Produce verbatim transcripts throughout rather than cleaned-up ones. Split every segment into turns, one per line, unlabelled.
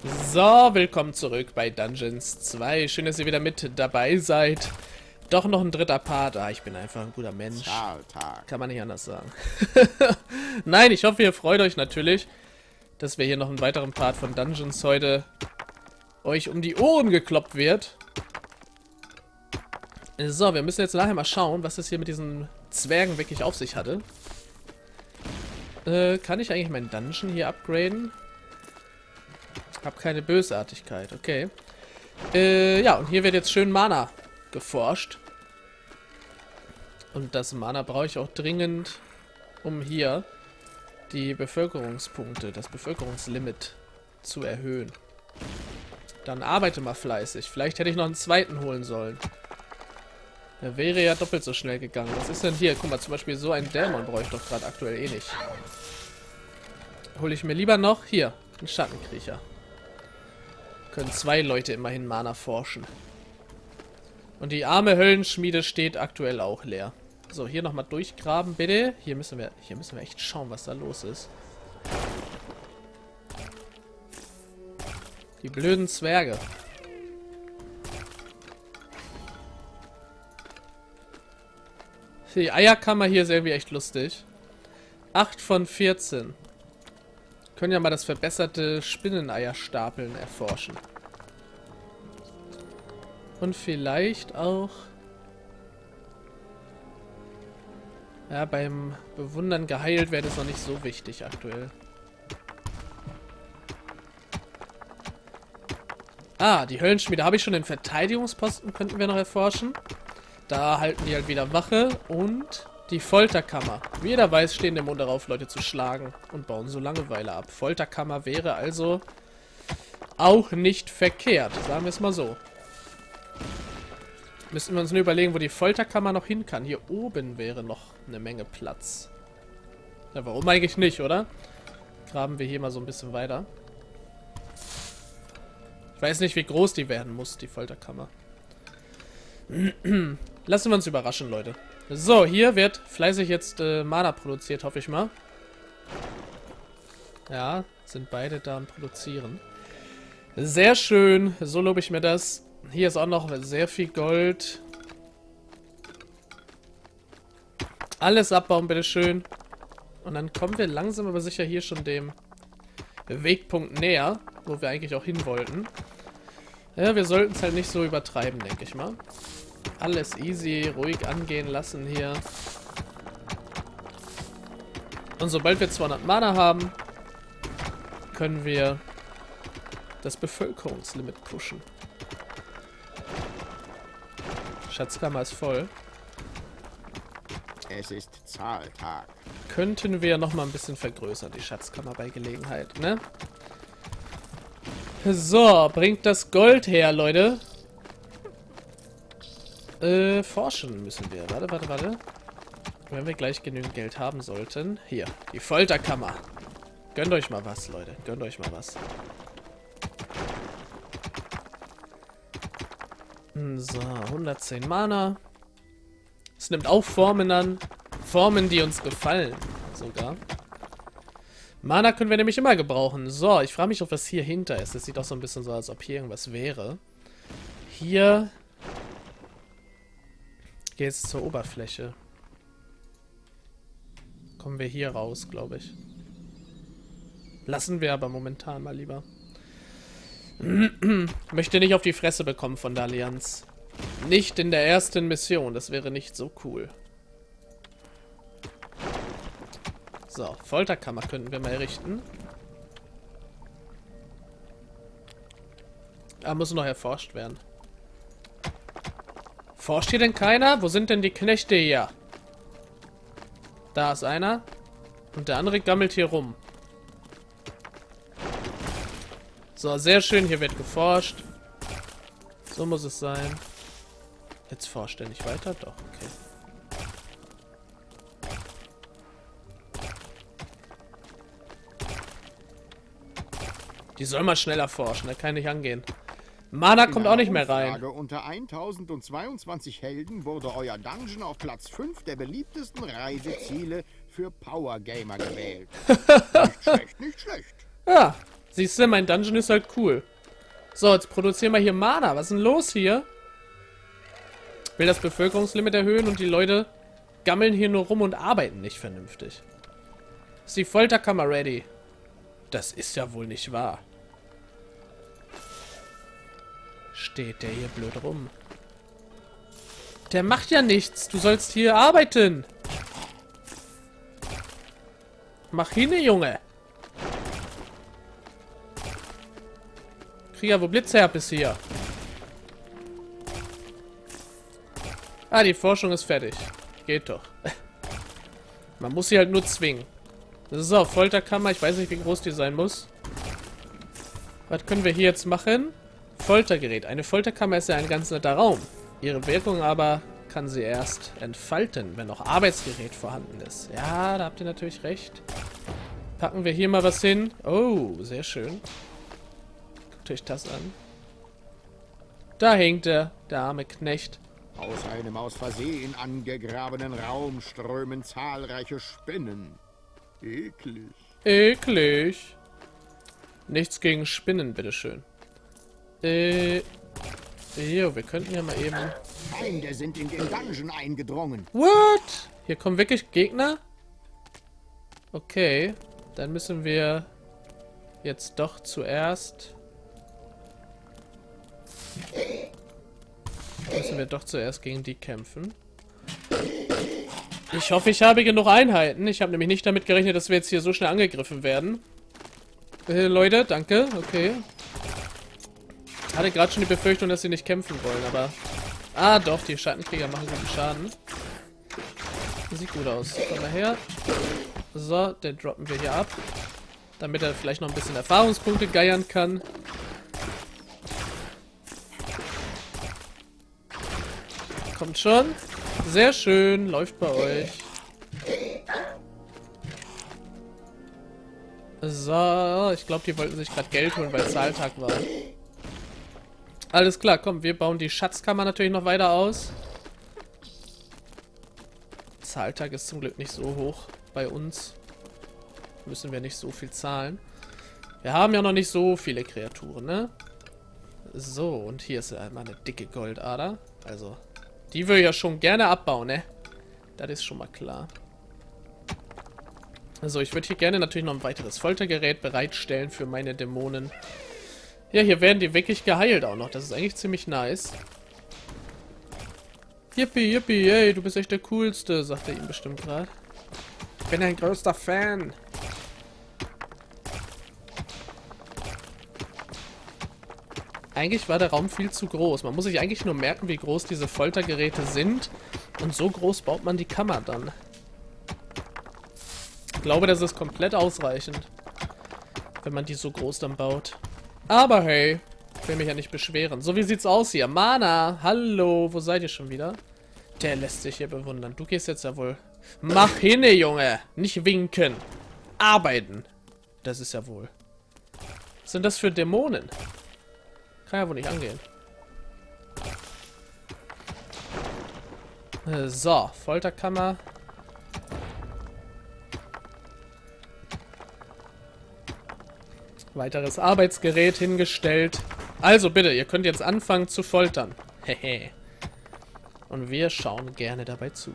So, willkommen zurück bei Dungeons zwei. Schön, dass ihr wieder mit dabei seid. Doch noch ein dritter Part. Ah, ich bin einfach ein guter Mensch.
Zahltag.
Kann man nicht anders sagen. Nein, ich hoffe, ihr freut euch natürlich, dass wir hier noch einen weiteren Part von Dungeons heute euch um die Ohren gekloppt wird. So, wir müssen jetzt nachher mal schauen, was es hier mit diesen Zwergen wirklich auf sich hatte. Äh, kann ich eigentlich meinen Dungeon hier upgraden? Hab keine Bösartigkeit, okay. Äh, ja, und hier wird jetzt schön Mana geforscht. Und das Mana brauche ich auch dringend, um hier die Bevölkerungspunkte, das Bevölkerungslimit zu erhöhen. Dann arbeite mal fleißig. Vielleicht hätte ich noch einen zweiten holen sollen. Der wäre ja doppelt so schnell gegangen. Was ist denn hier? Guck mal, zum Beispiel so ein Dämon brauche ich doch gerade aktuell eh nicht. Hole ich mir lieber noch hier einen Schattenkriecher. Können zwei Leute immerhin Mana forschen. Und die arme Höllenschmiede steht aktuell auch leer. So, hier nochmal durchgraben, bitte. Hier müssen wir, hier müssen wir echt schauen, was da los ist. Die blöden Zwerge. Die Eierkammer hier ist irgendwie echt lustig. acht von vierzehn. Können ja mal das verbesserte Spinneneierstapeln erforschen. Und vielleicht auch... Ja, beim Bewundern geheilt wäre das noch nicht so wichtig aktuell. Ah, die Höllenschmiede. Habe ich schon den Verteidigungsposten, könnten wir noch erforschen. Da halten die halt wieder Wache. Und die Folterkammer. Wie jeder weiß, stehen dem Mund darauf, Leute zu schlagen und bauen so Langeweile ab. Folterkammer wäre also auch nicht verkehrt, sagen wir es mal so. Müssen wir uns nur überlegen, wo die Folterkammer noch hin kann. Hier oben wäre noch eine Menge Platz. Ja, warum eigentlich nicht, oder? Graben wir hier mal so ein bisschen weiter. Ich weiß nicht, wie groß die werden muss, die Folterkammer. Lassen wir uns überraschen, Leute. So, hier wird fleißig jetzt äh, Mana produziert, hoffe ich mal. Ja, sind beide da am Produzieren. Sehr schön, so lobe ich mir das. Hier ist auch noch sehr viel Gold. Alles abbauen, bitteschön. Und dann kommen wir langsam aber sicher hier schon dem Wegpunkt näher, wo wir eigentlich auch hin wollten. Ja, wir sollten es halt nicht so übertreiben, denke ich mal. Alles easy, ruhig angehen lassen hier. Und sobald wir zweihundert Mana haben, können wir das Bevölkerungslimit pushen. Schatzkammer ist voll.
Es ist Zahltag.
Könnten wir noch mal ein bisschen vergrößern, die Schatzkammer bei Gelegenheit, ne? So, bringt das Gold her, Leute. Äh, forschen müssen wir. Warte, warte, warte. Wenn wir gleich genügend Geld haben sollten. Hier, die Folterkammer. Gönnt euch mal was, Leute. Gönnt euch mal was. So, hundertzehn Mana. Es nimmt auch Formen an. Formen, die uns gefallen. Sogar. Mana können wir nämlich immer gebrauchen. So, ich frage mich, ob was hier hinter ist. Das sieht auch so ein bisschen so, als ob hier irgendwas wäre. Hier... Gehe jetzt zur Oberfläche. Kommen wir hier raus, glaube ich. Lassen wir aber momentan mal lieber. Möchte nicht auf die Fresse bekommen von der Allianz. Nicht in der ersten Mission. Das wäre nicht so cool. So, Folterkammer könnten wir mal errichten. Ah, muss noch erforscht werden. Forscht hier denn keiner? Wo sind denn die Knechte hier? Da ist einer. Und der andere gammelt hier rum. So, sehr schön. Hier wird geforscht. So muss es sein. Jetzt forscht er nicht weiter? Doch, okay. Die soll mal schneller forschen. Der kann nicht angehen. Mana kommt auch nicht mehr rein.
Unter tausendzweiundzwanzig Helden wurde euer Dungeon auf Platz fünf der beliebtesten Reiseziele für Power Gamer gewählt. Nicht schlecht, nicht schlecht.
Ja, Siehst du, mein Dungeon ist halt cool. So, jetzt produzieren wir hier Mana. Was ist denn los hier? Ich will das Bevölkerungslimit erhöhen und die Leute gammeln hier nur rum und arbeiten nicht vernünftig. Ist die Folterkammer ready? Das ist ja wohl nicht wahr. Steht der hier blöd rum? Der macht ja nichts. Du sollst hier arbeiten. Mach hin, Junge. Krieger, wo Blitzherb ist hier? Ah, die Forschung ist fertig. Geht doch. Man muss sie halt nur zwingen. So, Folterkammer. Ich weiß nicht, wie groß die sein muss. Was können wir hier jetzt machen? Foltergerät. Eine Folterkammer ist ja ein ganz netter Raum. Ihre Wirkung aber kann sie erst entfalten, wenn noch Arbeitsgerät vorhanden ist. Ja, da habt ihr natürlich recht. Packen wir hier mal was hin. Oh, sehr schön. Guckt euch das an. Da hängt er, der arme Knecht.
Aus einem aus Versehen angegrabenen Raum strömen zahlreiche Spinnen. Eklig.
Eklig. Nichts gegen Spinnen, bitteschön. Äh... Jo, wir könnten ja mal eben...
Feinde sind in den Dungeon eingedrungen.
What? Hier kommen wirklich Gegner? Okay. Dann müssen wir jetzt doch zuerst... Müssen wir doch zuerst gegen die kämpfen. Ich hoffe, ich habe genug Einheiten. Ich habe nämlich nicht damit gerechnet, dass wir jetzt hier so schnell angegriffen werden. Äh, Leute, danke. Okay. Hatte gerade schon die Befürchtung, dass sie nicht kämpfen wollen, aber... Ah, doch, die Schattenkrieger machen guten Schaden. Sieht gut aus. Komm mal her. So, den droppen wir hier ab. Damit er vielleicht noch ein bisschen Erfahrungspunkte geiern kann. Kommt schon. Sehr schön. Läuft bei euch. So, ich glaube, die wollten sich gerade Geld holen, weil Zahltag war. Alles klar, komm, wir bauen die Schatzkammer natürlich noch weiter aus. Zahltag ist zum Glück nicht so hoch bei uns. Müssen wir nicht so viel zahlen. Wir haben ja noch nicht so viele Kreaturen, ne? So, und hier ist einmal eine dicke Goldader. Also, die will ich ja schon gerne abbauen, ne? Das ist schon mal klar. Also, ich würde hier gerne natürlich noch ein weiteres Foltergerät bereitstellen für meine Dämonen. Ja, hier werden die wirklich geheilt auch noch. Das ist eigentlich ziemlich nice. Yippie, yippie, ey, du bist echt der Coolste, sagt er ihm bestimmt gerade. Ich bin ein größter Fan. Eigentlich war der Raum viel zu groß. Man muss sich eigentlich nur merken, wie groß diese Foltergeräte sind. Und so groß baut man die Kammer dann. Ich glaube, das ist komplett ausreichend. Wenn man die so groß dann baut. Aber hey, ich will mich ja nicht beschweren. So, wie sieht's aus hier? Mana, hallo, wo seid ihr schon wieder? Der lässt sich hier bewundern. Du gehst jetzt ja wohl... Mach hin, Junge! Nicht winken. Arbeiten. Das ist ja wohl... Was sind das für Dämonen? Kann ja wohl nicht angehen. So, Folterkammer. Weiteres Arbeitsgerät hingestellt. Also bitte, ihr könnt jetzt anfangen zu foltern. Hehe. Und wir schauen gerne dabei zu.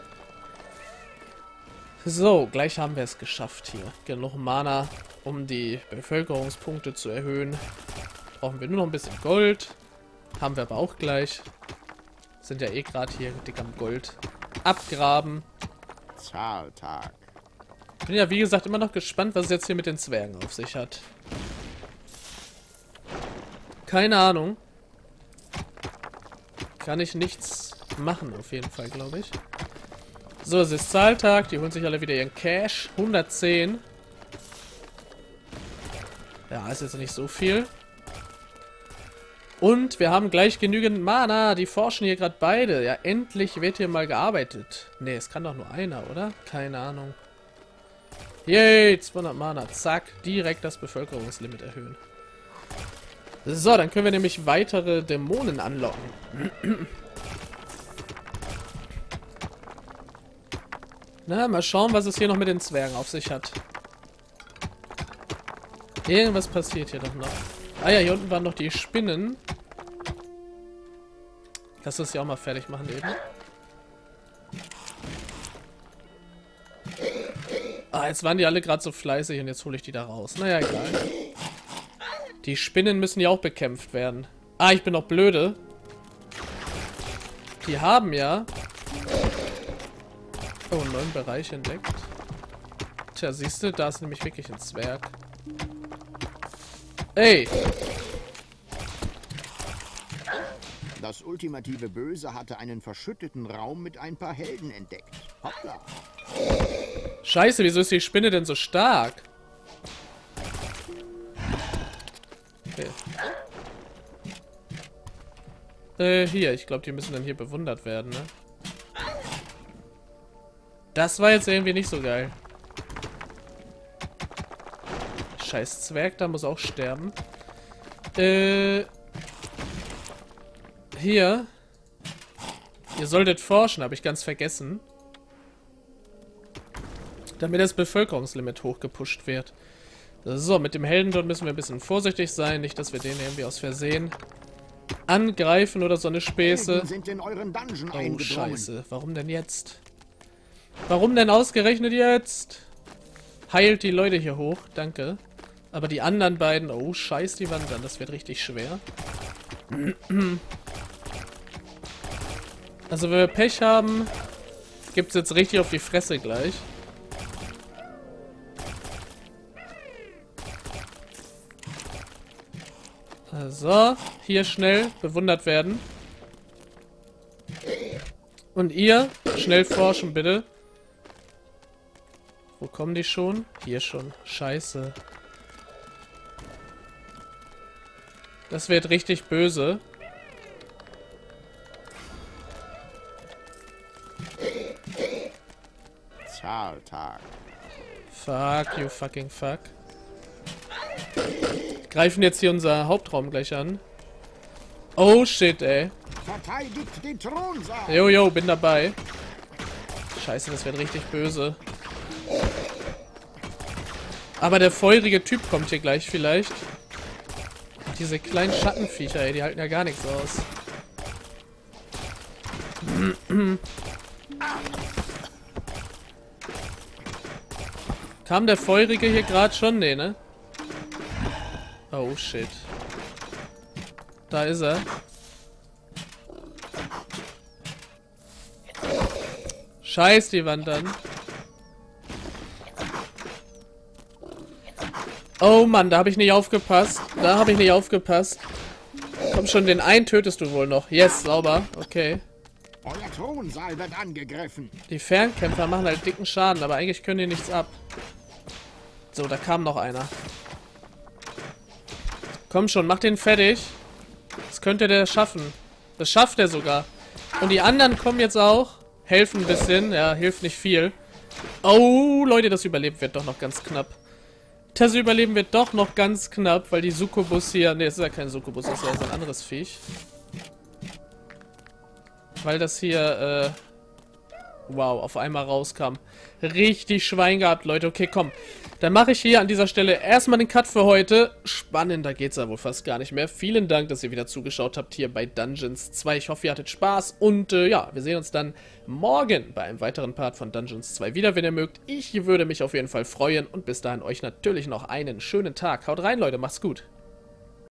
So, gleich haben wir es geschafft hier. Genug Mana, um die Bevölkerungspunkte zu erhöhen. Brauchen wir nur noch ein bisschen Gold. Haben wir aber auch gleich. Sind ja eh gerade hier dick am Gold abgraben.
Zahltag.
Bin ja wie gesagt immer noch gespannt, was es jetzt hier mit den Zwergen auf sich hat. Keine Ahnung. Kann ich nichts machen, auf jeden Fall, glaube ich. So, es ist Zahltag. Die holen sich alle wieder ihren Cash. hundertzehn. Ja, ist jetzt nicht so viel. Und wir haben gleich genügend Mana. Die forschen hier gerade beide. Ja, endlich wird hier mal gearbeitet. Ne, es kann doch nur einer, oder? Keine Ahnung. Yay, zweihundert Mana. Zack, direkt das Bevölkerungslimit erhöhen. So, dann können wir nämlich weitere Dämonen anlocken. Na, mal schauen, was es hier noch mit den Zwergen auf sich hat. Irgendwas passiert hier doch noch. Ah ja, hier unten waren noch die Spinnen. Lass das ja auch mal fertig machen eben. Ah, jetzt waren die alle gerade so fleißig und jetzt hole ich die da raus. Naja, egal. Die Spinnen müssen ja auch bekämpft werden. Ah, ich bin doch blöde. Die haben ja... Oh, einen neuen Bereich entdeckt. Tja, siehst du, da ist nämlich wirklich ein Zwerg. Ey!
Das ultimative Böse hatte einen verschütteten Raum mit ein paar Helden entdeckt. Hoppla.
Scheiße, wieso ist die Spinne denn so stark? Okay. Äh, hier, ich glaube, die müssen dann hier bewundert werden, ne? Das war jetzt irgendwie nicht so geil. Scheiß Zwerg, da muss auch sterben. Äh... Hier. Ihr solltet forschen, habe ich ganz vergessen. Damit das Bevölkerungslimit hochgepusht wird. So, mit dem Helden dort müssen wir ein bisschen vorsichtig sein. Nicht, dass wir den irgendwie aus Versehen angreifen oder so eine Späße.
Sind in euren Dungeon
Oh,
eingedrungen.
scheiße. Warum denn jetzt? Warum denn ausgerechnet jetzt? Heilt die Leute hier hoch. Danke. Aber die anderen beiden... Oh, scheiß die Wand an. Das wird richtig schwer. Also, wenn wir Pech haben, gibt es jetzt richtig auf die Fresse gleich. So, hier schnell bewundert werden. Und ihr, schnell forschen bitte. Wo kommen die schon? Hier schon. Scheiße. Das wird richtig böse.
Zahltag.
Fuck, you fucking fuck. Greifen jetzt hier unser Hauptraum gleich an. Oh shit, ey.
Verteidigt den Thronsaal.
Jo, jo, bin dabei. Scheiße, das wird richtig böse. Aber der feurige Typ kommt hier gleich vielleicht. Diese kleinen Schattenviecher, ey, die halten ja gar nichts aus. Kam der feurige hier gerade schon? Nee, ne? Oh shit. Da ist er. Scheiß die Wand an. Oh Mann, da habe ich nicht aufgepasst. Da habe ich nicht aufgepasst. Komm schon, den einen tötest du wohl noch. Yes, sauber. Okay.
Euer Thronsaal wird angegriffen.
Die Fernkämpfer machen halt dicken Schaden, aber eigentlich können die nichts ab. So, da kam noch einer. Komm schon, mach den fertig. Das könnte der schaffen. Das schafft er sogar. Und die anderen kommen jetzt auch. Helfen ein bisschen. Ja, hilft nicht viel. Oh, Leute, das Überleben wird doch noch ganz knapp. Das Überleben wird doch noch ganz knapp, weil die Succubus hier... Ne, es ist ja kein Succubus, das ist ja so ein anderes Viech. Weil das hier, äh... wow, auf einmal rauskam. Richtig Schwein gehabt, Leute. Okay, komm. Dann mache ich hier an dieser Stelle erstmal den Cut für heute. Spannender geht's ja wohl fast gar nicht mehr. Vielen Dank, dass ihr wieder zugeschaut habt hier bei Dungeons zwei. Ich hoffe, ihr hattet Spaß. Und äh, ja, wir sehen uns dann morgen bei einem weiteren Part von Dungeons zwei wieder, wenn ihr mögt. Ich würde mich auf jeden Fall freuen. Und bis dahin euch natürlich noch einen schönen Tag. Haut rein, Leute. Macht's gut.